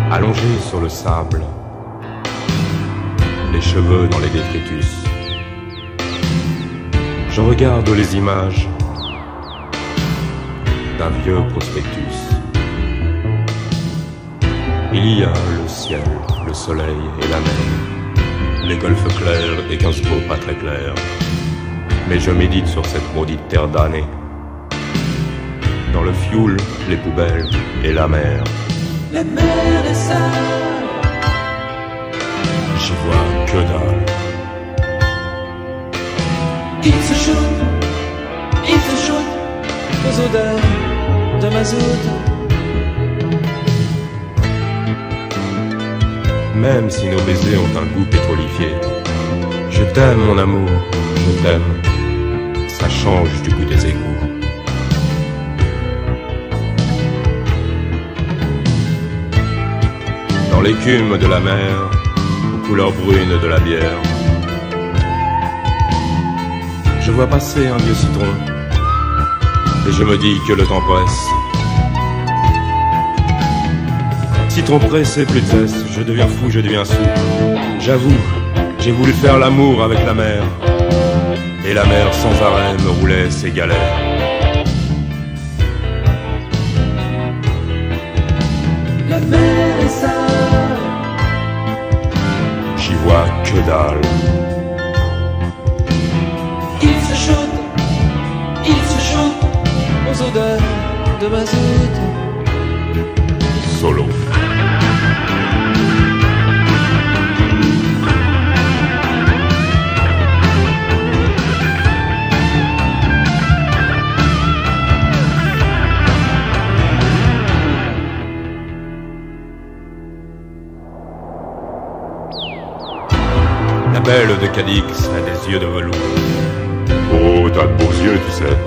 allongé sur le sable, les cheveux dans les détritus. Je regarde les images d'un vieux prospectus. Il y a le ciel, le soleil et la mer, les golfes clairs et Gainsbourg pas très clairs. Mais je médite sur cette maudite terre damnée, dans le fioul, les poubelles et la mer. Les mers, les sables, J'y vois que dalle. ils se shootent aux odeurs de mazout. Même si nos baisers ont un goût pétrolifié, je t'aime mon amour, je t'aime. Ça change du goût des égouts. Dans l'écume de la mer, aux couleurs brunes de la bière, je vois passer un vieux citron, et je me dis que le temps presse. Citron pressé, plus de zeste, je deviens fou, je deviens sou. J'avoue, j'ai voulu faire l'amour avec la mer, et la mer sans arrêt me roulait ses galères. La mer est sale, J'y vois que dalle. ils se shootent aux odeurs de mazout. Solo. La belle de Cadix a des yeux de velours. Oh, t'as de beaux yeux, tu sais.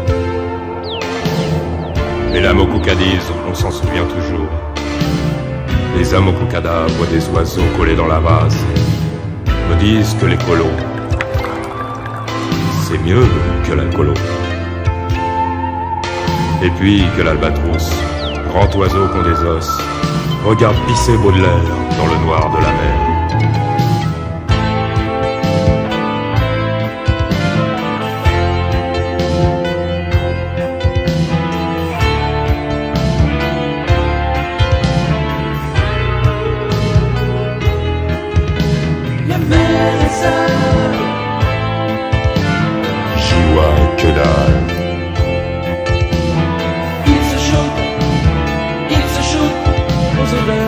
Et l'âme au Cadiz, on s'en souvient toujours. Les âmes au Cocada voient des oiseaux collés dans la vase, me disent que les colos, c'est mieux que l'alcoolo. Et puis que l'albatros, grand oiseau qu'ont des os, regarde pisser Baudelaire dans le noir de la mer. La mer est sale, J'y vois que dalle. ils se shootent aux odeurs